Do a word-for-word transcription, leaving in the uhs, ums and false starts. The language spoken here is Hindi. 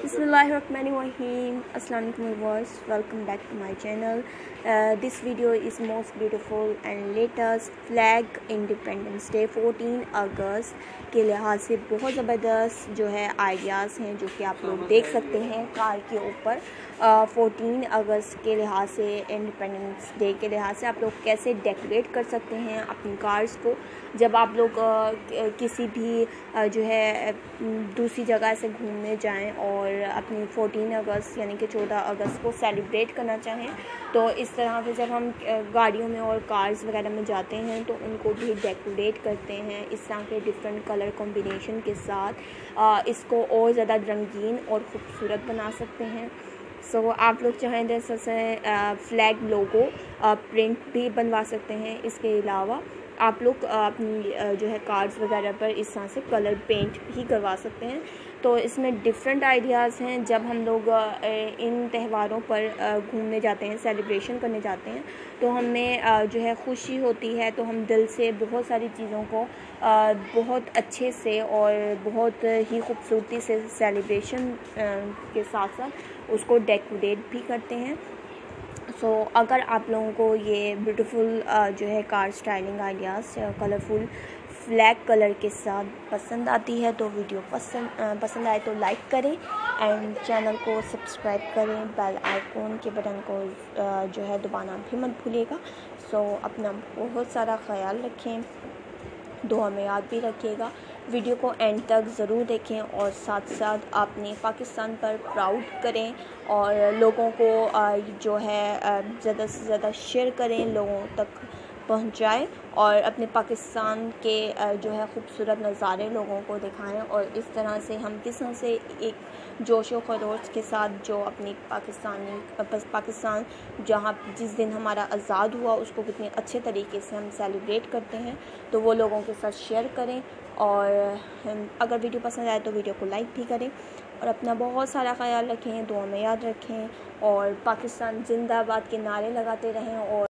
Bismillahirrahmanirrahim. Assalamu alaikum viewers. Welcome back to my channel. Uh, this video is most beautiful and latest flag Independence Day fourteen अगस्त के लिहाज से बहुत ज़बरदस्त जो है आइडियाज़ हैं जो कि आप लोग देख सकते हैं कार के ऊपर। फोर्टीन अगस्त के लिहाज से इंडिपेंडेंस डे के लिहाज से आप लोग कैसे डेकोरेट कर सकते हैं अपनी कार्स को जब आप लोग आ, किसी भी आ, जो है दूसरी जगह से घूमने जाएं और अपनी फोर्टीन अगस्त यानी कि चौदह अगस्त को सेलिब्रेट करना चाहें। तो इस तरह से जब हम गाड़ियों में और कार्स वगैरह में जाते हैं तो उनको भी डेकोरेट करते हैं इस तरह के डिफरेंट कलर कॉम्बिनेशन के साथ। आ, इसको और ज़्यादा रंगीन और ख़ूबसूरत बना सकते हैं। सो so, आप लोग चाहें जैसे से फ्लैग लोगो प्रिंट भी बनवा सकते हैं। इसके अलावा आप लोग अपनी जो है कार्ड्स वगैरह पर इस तरह से कलर पेंट भी करवा सकते हैं। तो इसमें डिफरेंट आइडियाज़ हैं। जब हम लोग इन त्योहारों पर घूमने जाते हैं, सेलिब्रेशन करने जाते हैं, तो हमें जो है खुशी होती है, तो हम दिल से बहुत सारी चीज़ों को बहुत अच्छे से और बहुत ही खूबसूरती से सेलिब्रेशन के साथ साथ उसको डेकोरेट भी करते हैं। सो so, अगर आप लोगों को ये ब्यूटीफुल जो है car styling ideas colourful flag colour के साथ पसंद आती है तो वीडियो पसंद पसंद आए तो लाइक करें एंड चैनल को सब्सक्राइब करें। बेल आइकॉन के बटन को जो है दबाना भी मत भूलिएगा। सो so, अपना बहुत सारा ख्याल रखें, दुआ में याद भी रखिएगा। वीडियो को एंड तक ज़रूर देखें और साथ साथ अपने पाकिस्तान पर प्राउड करें और लोगों को जो है ज़्यादा से ज़्यादा शेयर करें, लोगों तक पहुंचाएं और अपने पाकिस्तान के जो है ख़ूबसूरत नज़ारे लोगों को दिखाएं। और इस तरह से हम किस तरह से एक जोश व खरोश के साथ जो अपनी पाकिस्तानी पाकिस्तान जहाँ जिस दिन हमारा आज़ाद हुआ उसको कितने अच्छे तरीके से हम सेलिब्रेट करते हैं, तो वो लोगों के साथ शेयर करें। और अगर वीडियो पसंद आए तो वीडियो को लाइक भी करें और अपना बहुत सारा ख्याल रखें, दुआ में याद रखें और पाकिस्तान जिंदाबाद के नारे लगाते रहें और